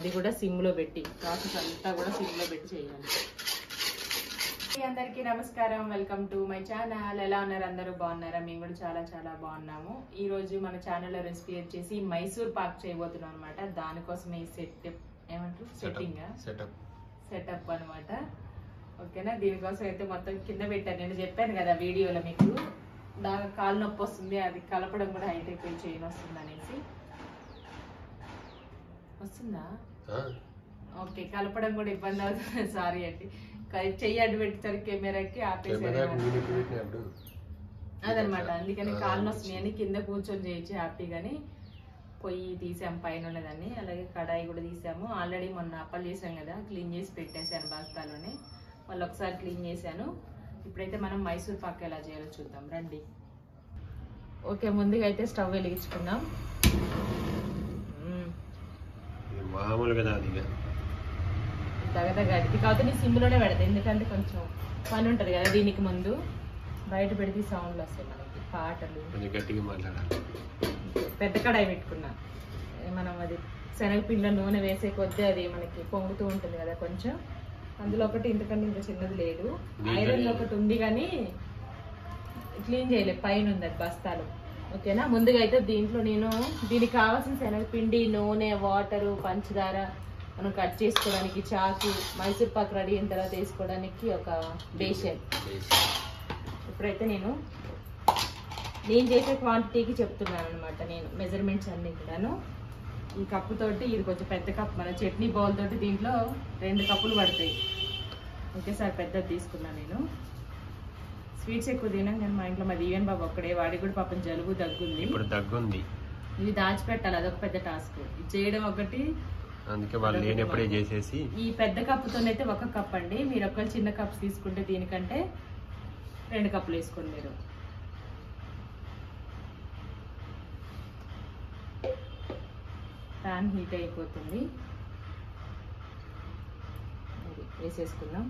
అది కూడా సిమ్ లో పెట్టి, ప్రాసెస్ అంతా కూడా సిమ్ లో పెట్టి చేయాలి. అందరికీ నమస్కారం, వెల్కమ్ టు మై ఛానల్. ఎలా ఉన్నారు అందరూ? బాగున్నారా? మేము కూడా చాలా చాలా బాగున్నాము. ఈ రోజు మన ఛానల్లో రెసిపీ వచ్చేసి మైసూర్ పాక్ చేయబోతున్నాం అనమాట. దానికోసం ఈ సెటప్ అనమాట. ఓకేనా? దీనికోసం అయితే మొత్తం కింద పెట్టాను. నేను చెప్పాను కదా వీడియోలో మీకు, బాగా కాలు నొప్పి వస్తుంది, అది కలపడం కూడా హైటెక్ చేయని వస్తుంది అనేసి. వస్తుందా? ఓకే, కలపడం కూడా ఇబ్బంది అవుతుంది. సారీ అండి. చెయ్యి అడ్డు పెట్టారు కెమెరాకి, ఆపేసారు అదనమాట. అందుకని కాలు నొస్తుంది అని కింద కూర్చొని చేయొచ్చు హ్యాపీగాని. పొయ్యి తీసాము పైన ఉన్నదాన్ని, అలాగే కడాయి కూడా తీసాము. ఆల్రెడీ మొన్న అప్పలు చేసాం కదా, క్లీన్ చేసి పెట్టేశాను బస్తాలోనే. మళ్ళీ ఒకసారి క్లీన్ చేశాను. ఇప్పుడైతే మనం మైసూర్ పాక్ ఎలా చేయాలో చూద్దాం రండి. ఓకే, ముందుగా అయితే స్టవ్ వెలిగించుకుందాం. దగదగడికి కాకపోతే నీ సిమ్లోనే పెడతాయి, ఎందుకంటే కొంచెం పని ఉంటుంది కదా దీనికి ముందు. బయట పెడితే సౌండ్లు వస్తాయి మనకి, పాటలు. పెద్ద కడాయి పెట్టుకున్నా. మనం అది శనగపిండిలో నూనె వేసే కొద్దీ అది మనకి పొంగుతూ ఉంటుంది కదా కొంచెం. అందులో ఒకటి ఇంతకంటే ఇంకా చిన్నది లేదు. ఐరన్ ఒకటి ఉంది కానీ క్లీన్ చేయలేదు, పైన ఉంది అది బస్తాలు. ఓకేనా? ముందుగా అయితే దీంట్లో నేను దీనికి కావాల్సిన శనగపిండి, నూనె, వాటరు, పంచదార, మనం కట్ చేసుకోవడానికి చాకు, మైసూర్ పాక్ రెడీ అయిన తర్వాత వేసుకోవడానికి ఒక బేషన్. ఇప్పుడైతే నేను చేసే క్వాంటిటీకి చెప్తున్నాను అనమాట. నేను మెజర్మెంట్స్ అన్ని కూడాను ఈ కప్పుతోటి, ఇది కొంచెం పెద్ద కప్, మన చట్నీ బౌల్ తోటి దీంట్లో 2 కప్పులు పడతాయి. ఒకేసారి పెద్దది తీసుకున్నాను నేను. స్వీట్స్ ఎక్కువ తినాం కానీ మా ఇంట్లో మా దీవెన్ బాబు ఒక్కడే, వాడికి కూడా పాపం జలుబు దగ్గుంది. ఇప్పుడు దగ్గుంది, ఇది దాచిపెట్టాలి, అదొక పెద్ద టాస్క్. ఇది చేయడం ఒకటి, అందుకే వాళ్ళు లేనప్పుడే చేసేసి. ఈ పెద్ద కప్పుతోనైతే 1 కప్ అండి. మీరు ఒక్క చిన్న కప్ తీసుకుంటే దీనికంటే 2 కప్పులు వేసుకోండి మీరు. ప్యాన్ హీట్ అయిపోతుంది, వేసేసుకుందాం.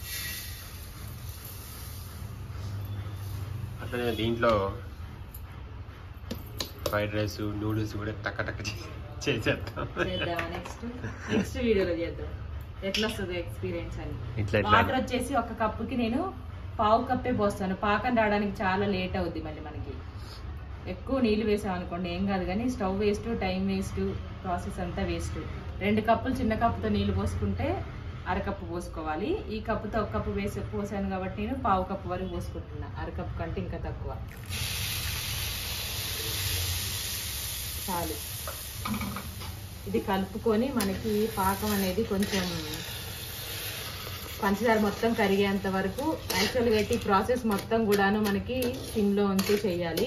అట్లనే దీంట్లో ఫ్రైడ్ రైస్, నూడిల్స్ కూడా టక్క చేసేద్దాం. నెక్స్ట్ వీడియోలో చేద్దాం ఎట్లా వస్తుందో ఎక్స్పీరియన్స్ అని. వాటర్ వచ్చేసి 1 కప్పుకి నేను 1/2 కప్పే పోస్తాను. పాకం రావడానికి చాలా లేట్ అవుద్ది. మళ్ళీ మనకి ఎక్కువ నీళ్ళు వేసాం అనుకోండి ఏం కాదు, కానీ stove waste, time waste, process అంతా వేస్ట్. 2 కప్పులు చిన్న కప్పుతో నీళ్ళు పోసుకుంటే 1/2 కప్పు పోసుకోవాలి. ఈ కప్పుతో 1 కప్పు పోసాను కాబట్టి నేను 1/2 కప్పు వరకు పోసుకుంటున్నా. 1/2 కప్పు కంటే ఇంకా తక్కువ చాలు. ఇది కలుపుకొని మనకి పాకం అనేది కొంచెం పంచదార మొత్తం కరిగేంత వరకు, యాక్చువల్గా అయితే ఈ ప్రాసెస్ మొత్తం కూడాను మనకి సిమ్లో ఉంచి చేయాలి.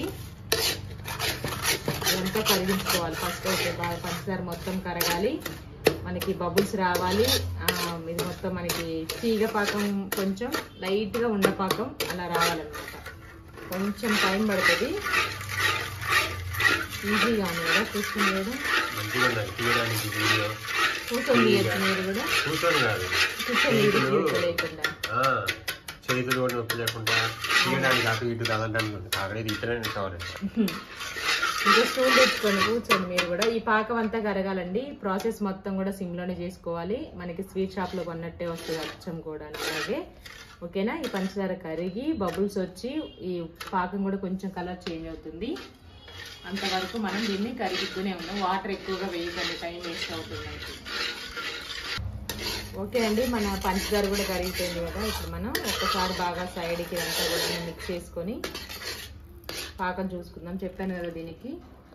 ఇదంతా కరిగించుకోవాలి ఫస్ట్. అయితే బాగా పంచదార మొత్తం కరగాలి, మనకి బబుల్స్ రావాలి. ఇది మొత్తం మనకి తీగ పాకం, కొంచెం లైట్గా ఉండపాకం అలా రావాలన్నమాట. కొంచెం టైం పడుతుంది. ఈజీగా ఉంది కదా చూసుకుని కూడా, కూర్చొని మీరు కూడా కూర్చొని లేకుండా చేతులు కూడా నొప్పి లేకుండా తీయడానికి అటు ఇటు తగలడానికి అక్కడే తీయడానికి కావాలి. ఇంకా స్టూల్ తెచ్చుకొని కూర్చొని మీరు కూడా. ఈ పాకం అంతా కరగాలండి. ప్రాసెస్ మొత్తం కూడా సిమ్లోనే చేసుకోవాలి. మనకి స్వీట్ షాప్లో కొన్నట్టే వస్తుంది అచ్చం కూడా అలాగే. ఓకేనా? ఈ పంచదార కరిగి బబుల్స్ వచ్చి ఈ పాకం కూడా కొంచెం కలర్ చేంజ్ అవుతుంది. అంతవరకు మనం దీన్ని కరిగిస్తూనే ఉన్నాం. వాటర్ ఎక్కువగా వేయకండి, టైం వేస్ట్ అవుతుంది మనకి. ఓకే అండి, మన పంచదార కూడా కరిగిపోయింది కదా. ఇప్పుడు మనం ఒక్కసారి బాగా సైడ్కి అంతా కూడా మిక్స్ చేసుకొని పాకం చూసుకుందాం. చెప్పాను కదా దీనికి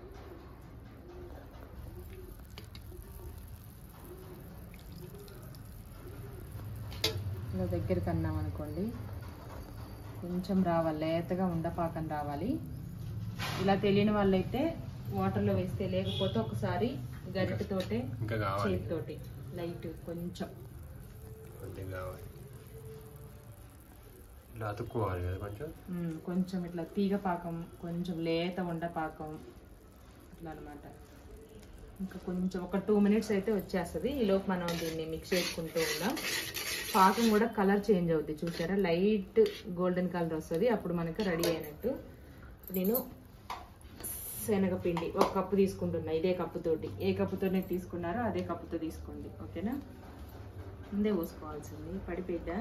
ఇలా దగ్గరికి అన్నాం అనుకోండి, కొంచెం రావాలి, లేతగా ఉండపాకం రావాలి. ఇలా తెలియని వాళ్ళైతే వాటర్లో వేస్తే, లేకపోతే ఒకసారి గరిటెతోటే చేతితోటి లైట్ కొంచెం కొంచెం ఇట్లా తీగ పాకం, కొంచెం లేత ఉండపాకం అట్లా అనమాట. ఇంకా కొంచెం ఒక 2 మినిట్స్ అయితే వచ్చేస్తుంది. ఈలోపు మనం దీన్ని మిక్స్ చేసుకుంటూ ఉన్నాం. పాకం కూడా కలర్ చేంజ్ అవుద్ది, చూసారా? లైట్ గోల్డెన్ కలర్ వస్తుంది, అప్పుడు మనకు రెడీ అయినట్టు. నేను శనగపిండి 1 కప్పు తీసుకుంటున్నా. ఇదే కప్పుతోటి, ఏ కప్పుతోనే తీసుకున్నారో అదే కప్పుతో తీసుకోండి. ఓకేనా? ముందే పోసుకోవాల్సింది. పడిపోయిద్దా?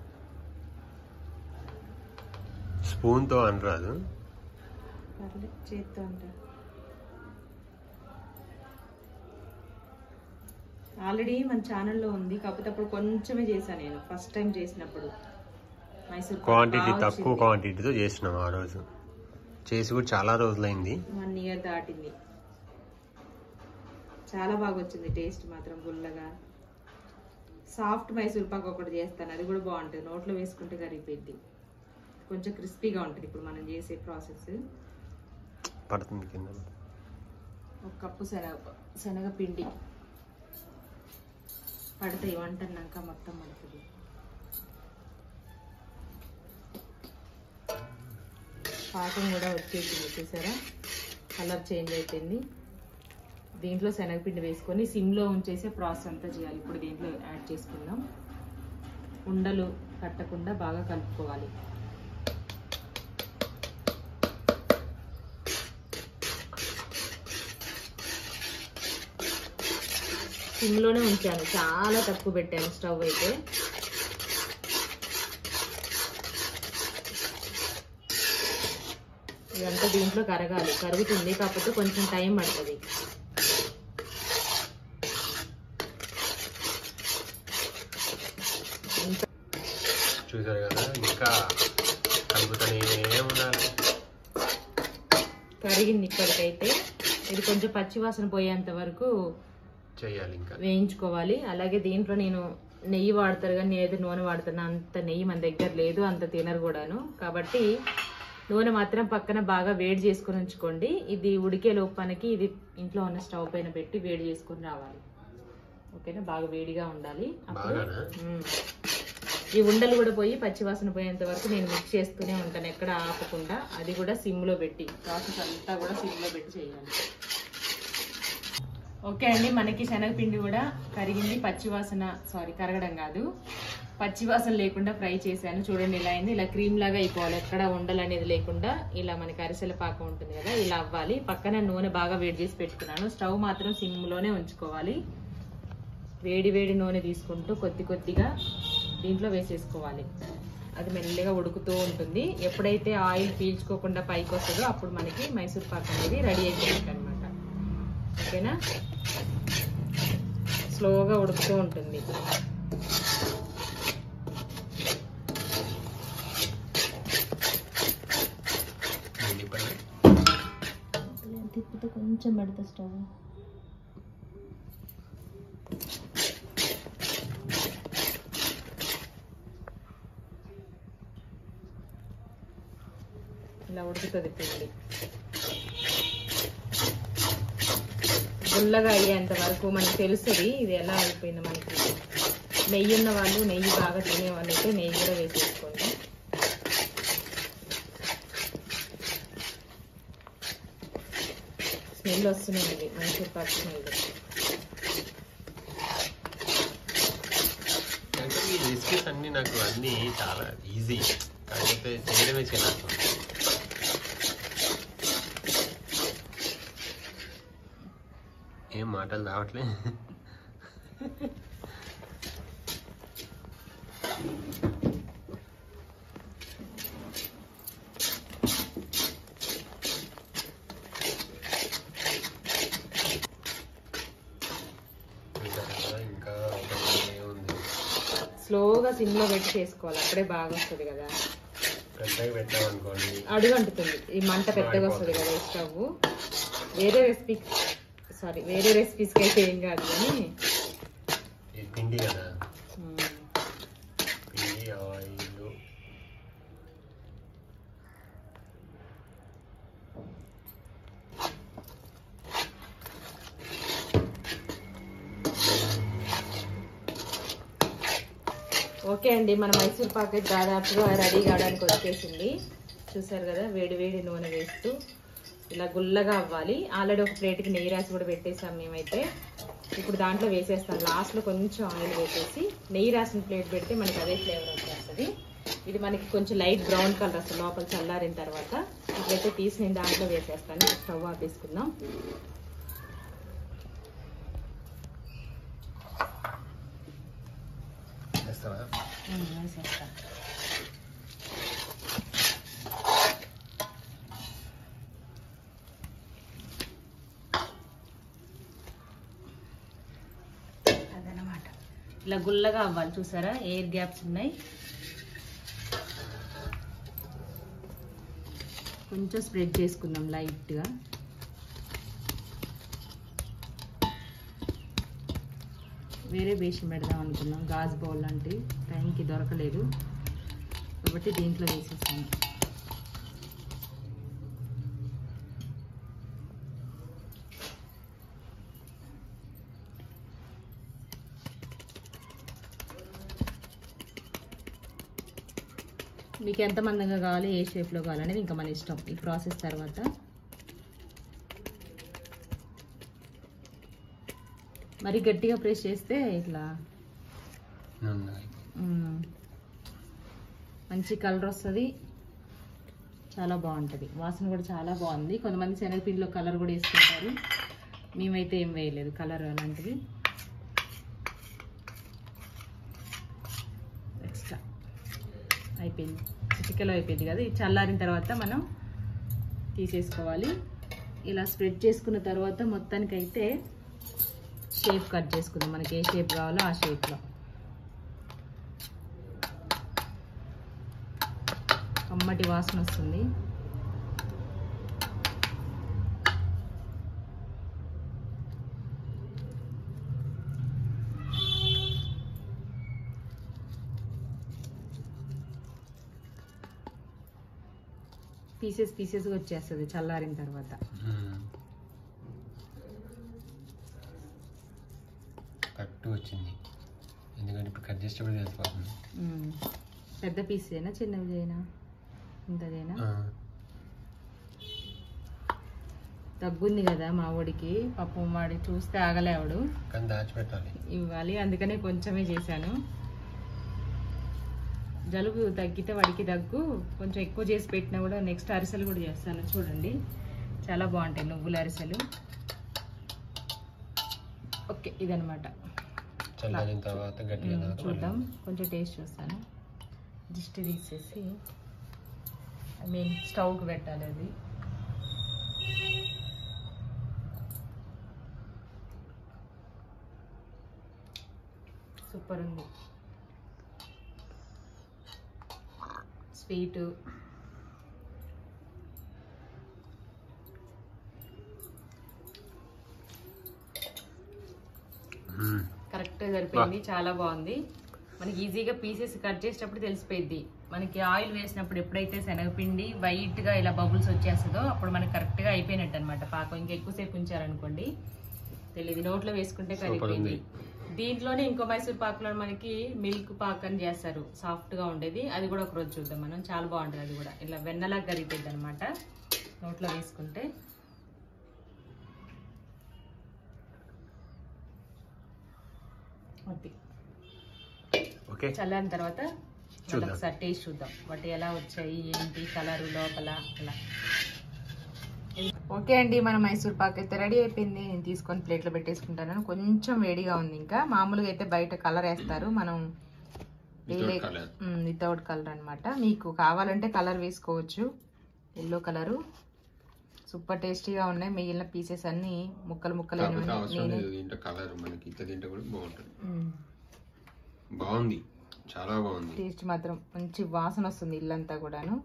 స్పూన్తో అనరాదు, పర్లేదు చేత్తో అంట. ఆల్రెడీ మన ఛానల్లో ఉంది, కాకపోతే అప్పుడు కొంచెమే చేశాను నేను ఫస్ట్ టైం చేసినప్పుడు. మైసూర్ క్వాంటిటీ తక్కువ క్వాంటిటీతో చేసినాం ఆ రోజు. చేసి కూడా చాలా రోజులైంది, 1 ఇయర్ దాటింది. చాలా బాగా వచ్చింది టేస్ట్ మాత్రం. గుల్లగా సాఫ్ట్ మైసూర్ పాక్ ఒకటి చేస్తాను, అది కూడా బాగుంటుంది. నోట్లో వేసుకుంటే కరిగిపోయింది, కొంచెం క్రిస్పీగా ఉంటుంది. ఇప్పుడు మనం చేసే ప్రాసెస్ పడుతుంది కింద. 1 కప్పు శనగపిండి పడతాయి వంటన్నాక, మొత్తం పడుతుంది. పాకం కూడా వచ్చేసింది, చూసారా? కలర్ చేంజ్ అయిపోయింది. దీంట్లో శనగపిండి వేసుకొని సిమ్లో ఉంచేసే ప్రాసెస్ అంతా చేయాలి. ఇప్పుడు దీంట్లో యాడ్ చేసుకుందాం. ఉండలు కట్టకుండా బాగా కలుపుకోవాలి. సిమ్లోనే ఉంచాను, చాలా తక్కువ పెట్టాను స్టవ్ అయితే. ఇదంతా దీంట్లో కరగాలి. కరుగుతుంది, కాకపోతే కొంచెం టైం పడుతుంది. చూసారు కదా, ఇంకా కలుపుతూనే ఉండాలి. కరిగింది ఇప్పటికైతే. ఇది కొంచెం పచ్చివాసన పోయేంత వరకు చేయాలి, ఇంకా వేయించుకోవాలి. అలాగే దీంట్లో నేను నెయ్యి వాడతారు, కానీ నేనైతే నూనె వాడుతాను. అంత నెయ్యి మన దగ్గర లేదు, అంత తినరు కూడాను. కాబట్టి నూనె మాత్రం పక్కన బాగా వేడి చేసుకొని ఉంచుకోండి. ఇది ఉడికే లోపానికి ఇది ఇంట్లో ఉన్న స్టవ్ పైన పెట్టి వేడి చేసుకొని రావాలి. ఓకేనా? బాగా వేడిగా ఉండాలి. ఈ ఉండలు కూడా పోయి పచ్చివాసన పోయేంత వరకు నేను మిక్స్ చేస్తూనే ఉంటాను, ఎక్కడ ఆపకుండా. అది కూడా సిమ్లో పెట్టి, ప్రాసెస్ అంతా కూడా సిమ్లో పెట్టి చేయాలి. ఓకే అండి, మనకి శనగపిండి కూడా కరిగింది. కరగడం కాదు, పచ్చివాసన లేకుండా ఫ్రై చేశాను. చూడండి ఇలా అయింది. ఇలా క్రీమ్ లాగా అయిపోవాలి, ఎక్కడ ఉండలు అనేది లేకుండా. ఇలా మనకి అరిసెల పాకం ఉంటుంది కదా, ఇలా అవ్వాలి. పక్కన నూనె బాగా వేడి చేసి పెట్టుకున్నాను. స్టవ్ మాత్రం సిమ్లోనే ఉంచుకోవాలి. వేడి వేడి నూనె తీసుకుంటూ కొద్ది కొద్దిగా దీంట్లో వేసేసుకోవాలి. అది మెల్లగా ఉడుకుతూ ఉంటుంది. ఎప్పుడైతే ఆయిల్ పీల్చుకోకుండా పైకి వస్తుందో అప్పుడు మనకి మైసూర్ పాక్ అనేది రెడీ అయిపోయింది అనమాట. ఓకేనా? స్లోగా ఉడుకుతూ ఉంటుంది. తిప్పుతూ కొంచెం పెడతా స్టవ్. ఇలా ఉడుకుతుంది పిండి. గుల్లగా అయ్యేంత వరకు మనకు తెలుస్తుంది ఇది ఎలా అయిపోయిందో. మనకి నెయ్యి ఉన్న వాళ్ళు, నెయ్యి బాగా తినే వాళ్ళు అయితే నెయ్యి కూడా వేసేసుకోండి. స్మెల్ వస్తున్నాయి మైసూర్ పాక్ స్మెల్. ఈ రెసిపీస్ అన్ని నాకు అన్ని చాలా ఈజీ, కాకపోతే చేయడమే చిరాకు. ఏం మాటలు రావట్లే. ఇంకా స్లోగా సిమ్లో పెట్టి చేసుకోవాలి, అప్పుడే బాగా వస్తుంది కదా. పెద్దగా పెట్టామనుకోండి అడుగు అంటుతుంది. ఈ మంట పెద్దగా వస్తుంది కదా స్టవ్. వేరే రెసిపీస్కి అయితే ఏం కాదు, కానీ పిండి కదా, పిండి ఆయిల్. ఓకే అండి, మన మైసూర్ పాక్ దాదాపుగా రెడీ కావడానికి వచ్చేసింది. చూసారు కదా, వేడి వేడి నూనె వేస్తూ ఇలా గుల్లగా అవ్వాలి. ఆల్రెడీ ఒక ప్లేట్కి నెయ్యి రాసి కూడా పెట్టేసాం మేమైతే. ఇప్పుడు దాంట్లో వేసేస్తాం. లాస్ట్లో కొంచెం ఆయిల్ వేసేసి నెయ్యి రాసిన ప్లేట్ పెడితే మనకి అదే ఫ్లేవర్ వచ్చేస్తుంది. ఇది మనకి కొంచెం లైట్ బ్రౌన్ కలర్ వస్తుంది లోపల చల్లారిన తర్వాత. ఇట్లయితే తీసి నేను దాంట్లో వేసేస్తాను. స్టవ్ ఆపేసుకుందాం. వేసేస్తాను. అదనమాట. ఇలా గుల్లగా అవ్వాలి. చూసారా ఎయిర్ గ్యాప్స్ ఉన్నాయి. కొంచెం స్ప్రెడ్ చేసుకుందాం లైట్గా. వేరే బేషన్ పెడదాం అనుకున్నాం, గాజు బౌల్ లాంటివి. టైంకి దొరకలేదు కాబట్టి దీంట్లో వేసేసాను. మీకు ఎంత మందంగా కావాలి, ఏ షేప్లో కావాలనేది ఇంకా మన ఇష్టం. ఈ ప్రాసెస్ తర్వాత మరి గట్టిగా ప్రెస్ చేస్తే ఇట్లా మంచి కలర్ వస్తుంది, చాలా బాగుంటుంది. వాసన కూడా చాలా బాగుంది. కొంతమంది శనగపిండిలో కలర్ కూడా వేసుకుంటారు, మేమైతే ఏం వేయలేదు కలర్ అలాంటివి. ఎక్స్ట్రా అయిపోయింది, చిటికలో అయిపోయింది కదా. ఇది చల్లారిన తర్వాత మనం తీసేసుకోవాలి. ఇలా స్ప్రెడ్ చేసుకున్న తర్వాత మొత్తానికైతే షేప్ కట్ చేసుకుందాం. మనకి ఏ షేప్ కావాలో ఆ షేప్లో. కమ్మటి వాసన వస్తుంది. పీసెస్గా వచ్చేస్తుంది చల్లారిన తర్వాత. కరెక్ట్ వచ్చింది, ఎందుకంటే ఇప్పుడు కట్ చేసేటప్పుడు తెలిసిపోతుంది. పెద్ద పీస్ అయినా చిన్నవి చేయనా, ఇంతదైనా. తగ్గుంది కదా మా వాడికి, పాపం వాడి చూస్తే ఆగలేవాడు, కానీ దాచిపెట్టాలి ఇవ్వాలి. అందుకనే కొంచెమే చేశాను. జలుబు తగ్గితే వాడికి దగ్గు, కొంచెం ఎక్కువ చేసి పెట్టినా కూడా నెక్స్ట్ అరిసెలు కూడా చేస్తాను. చూడండి చాలా బాగుంటాయి నువ్వుల అరిసెలు. ఓకే, ఇదనమాట. చల్లారిన తర్వాత గట్టిగా చూద్దాం, కొంచెం టేస్ట్ చూస్తాను. దిష్టి తీసేసి స్టవ్కి పెట్టాలి. అది సూపర్ ఉంది, స్వీట్. కరెక్ట్గా సరిపోయింది, చాలా బాగుంది. మనకి ఈజీగా పీసెస్ కట్ చేసేటప్పుడు తెలిసిపోయింది. మనకి ఆయిల్ వేసినప్పుడు ఎప్పుడైతే శనగపిండి వైట్గా ఇలా బబుల్స్ వచ్చేస్తుందో అప్పుడు మనకి కరెక్ట్గా అయిపోయినట్టు అనమాట పాకం. ఇంకా ఎక్కువసేపు ఉంచారనుకోండి తెలియదు, నోట్లో వేసుకుంటే కరిగిపోయింది. దీంట్లోనే ఇంకో మైసూర్ పాకులో మనకి మిల్క్ పాక్ అని చేస్తారు, సాఫ్ట్గా ఉండేది. అది కూడా ఒకరోజు చూద్దాం మనం, చాలా బాగుంటుంది. అది కూడా ఇలా వెన్నలా కరిగిపోయింది అనమాట నోట్లో వేసుకుంటే. చల్లారిన తర్వాత ఒకసారి టేస్ట్ చూద్దాం వాటి ఎలా వచ్చాయి, ఏంటి కలరు లోపల అలా. ఓకే అండి, మన మైసూర్ పాక్ అయితే రెడీ అయిపోయింది. నేను తీసుకొని ప్లేట్లో పెట్టేసుకుంటాను. కొంచెం వేడిగా ఉంది. ఇంకా మామూలుగా అయితే బయట కలర్ వేస్తారు, మనం వితౌట్ కలర్ అనమాట. మీకు కావాలంటే కలర్ వేసుకోవచ్చు, ఎల్లో కలరు. సూపర్ టేస్టీగా ఉన్నాయి. మిగిలిన పీసెస్ అన్ని ముక్కలు ముక్కలు బాగుంది, చాలా బాగుంది. టేస్ట్ మాత్రం మంచి వాసన వస్తుంది ఇల్లంతా కూడాను.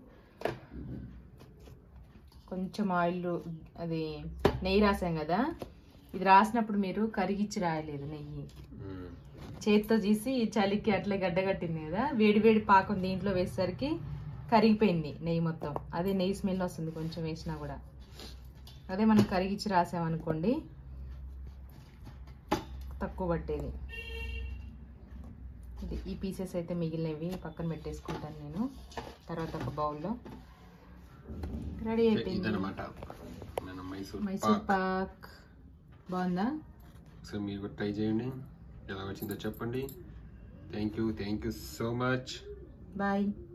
కొంచెం ఆయిల్, అది నెయ్యి రాసాం కదా, ఇది రాసినప్పుడు మీరు కరిగిచ్చి రాయలేదు నెయ్యి, చేతితో తీసి చలికి అట్లే గడ్డగట్టింది కదా. వేడి వేడి పాకం దీంట్లో వేసేసరికి కరిగిపోయింది నెయ్యి మొత్తం. అదే నెయ్యి స్మెల్ వస్తుంది కొంచెం వేసినా కూడా. అదే మనం కరిగిచ్చి రాసామనుకోండి తక్కువ పట్టేది. ఇది ఈ పీసెస్ అయితే మిగిలినవి పక్కన పెట్టేసుకుంటాను నేను. తర్వాత ఒక బౌల్లో రెడీ అయిపోయింది మైసూర్ పాక్. బాగుందా? సో మీరు ట్రై చేయండి, ఎలా వచ్చిందో చెప్పండి. Thank you so much. Bye.